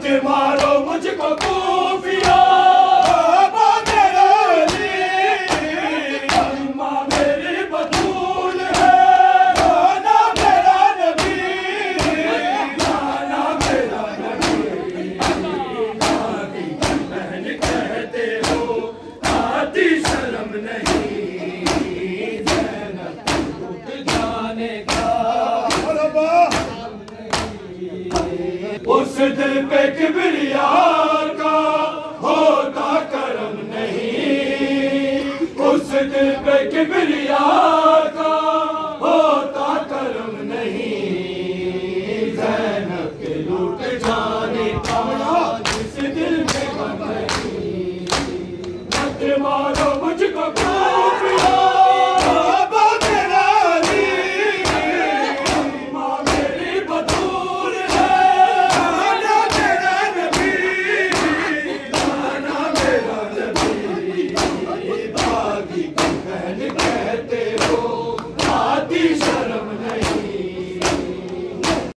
मारो मुझको कूफिया उस दिल पे किबरिया का होता करम नहीं, उस दिल पे किबरिया का होता करम नहीं, ज़ैनब के लूट जाने